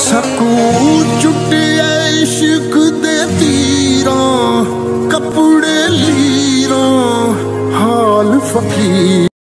सकूं चुटे इश्क दे तीरां, कपड़े लीरां, हाल फकीर।